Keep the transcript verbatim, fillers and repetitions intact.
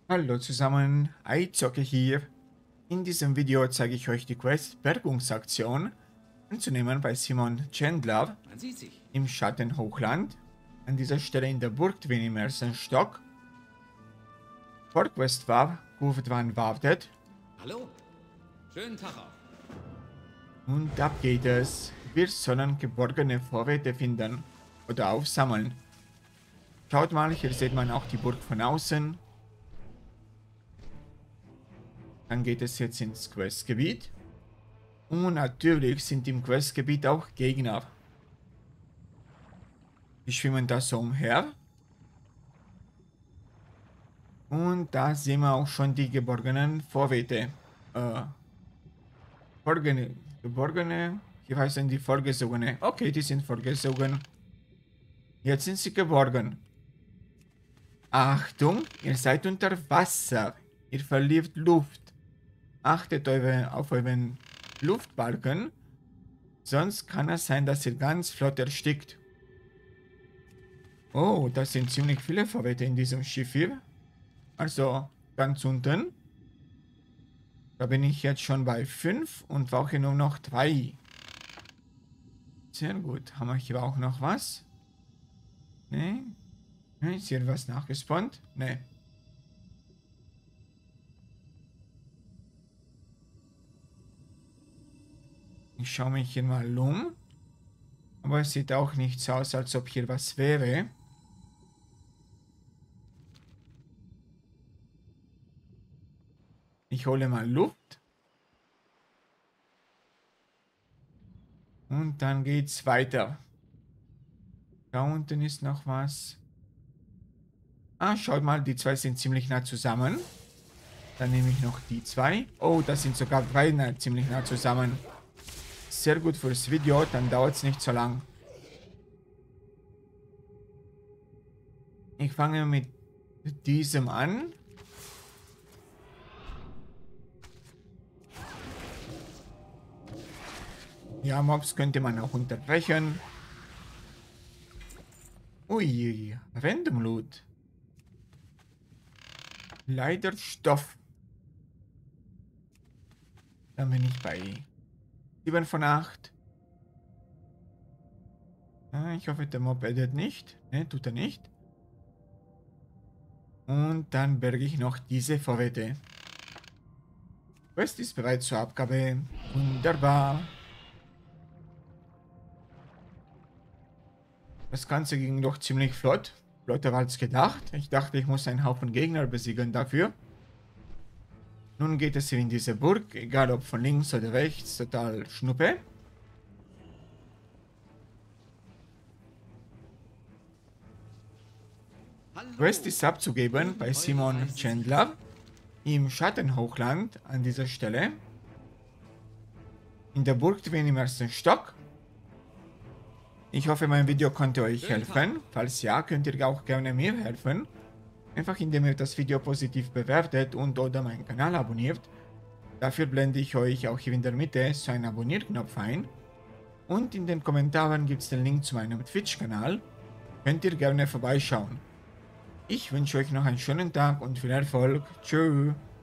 Hallo zusammen, Eizocke hier. In diesem Video zeige ich euch die Quest Bergungsaktion anzunehmen bei Simon Chandler Man sieht sich. im Schattenhochland. An dieser Stelle in der Burg Twin im ersten Stock. Vorquest war, Kurvetwan wartet Hallo. Schönen Tag auch. und ab geht es. Wir sollen geborgene Vorräte finden oder aufsammeln. Schaut mal, hier sieht man auch die Burg von außen. Dann geht es jetzt ins Questgebiet. Und natürlich sind im Questgebiet auch Gegner. Die schwimmen da so umher. Und da sehen wir auch schon die geborgenen Vorräte. Äh, Geborgene, geborgene, hier heißen die vorgesogene. Okay, die sind vorgesogen. Jetzt sind sie geborgen. Achtung, ihr seid unter Wasser. Ihr verliert Luft. Achtet eure, auf euren Luftbalken, sonst kann es sein, dass ihr ganz flott erstickt. Oh, das sind ziemlich viele Vorräte in diesem Schiff hier. Also ganz unten. Da bin ich jetzt schon bei fünf und brauche nur noch drei. Sehr gut. Haben wir hier auch noch was? Ne? Ne, ist hier was nachgespawnt? Ne. Ich schaue mich hier mal um. Aber es sieht auch nicht so aus, als ob hier was wäre. Ich hole mal Luft. Und dann geht's weiter. Da unten ist noch was. Ah, schaut mal, die zwei sind ziemlich nah zusammen. Dann nehme ich noch die zwei. Oh, das sind sogar drei nah, ziemlich nah zusammen. Sehr gut fürs Video, dann dauert es nicht so lang. Ich fange mit diesem an. Ja, Mobs könnte man auch unterbrechen. Ui, Random Loot. Leider Stoff. Dann bin ich bei sieben von acht. Ah, ich hoffe, der Mob addet nicht. Ne, tut er nicht. Und dann berge ich noch diese Vorräte. Quest ist bereit zur Abgabe. Wunderbar. Das Ganze ging doch ziemlich flott. Flotter als gedacht. Ich dachte, ich muss einen Haufen Gegner besiegen dafür. Nun geht es hier in diese Burg, egal ob von links oder rechts, total Schnuppe. Hallo. Quest ist abzugeben bei Simon Chandler im Schattenhochland an dieser Stelle. In der Burg Twin im ersten Stock. Ich hoffe, mein Video konnte euch helfen. Falls ja, könnt ihr auch gerne mir helfen. Einfach indem ihr das Video positiv bewertet und oder meinen Kanal abonniert. Dafür blende ich euch auch hier in der Mitte so einen Abonnierknopf ein. Und in den Kommentaren gibt es den Link zu meinem Twitch-Kanal. Könnt ihr gerne vorbeischauen. Ich wünsche euch noch einen schönen Tag und viel Erfolg. Tschüss.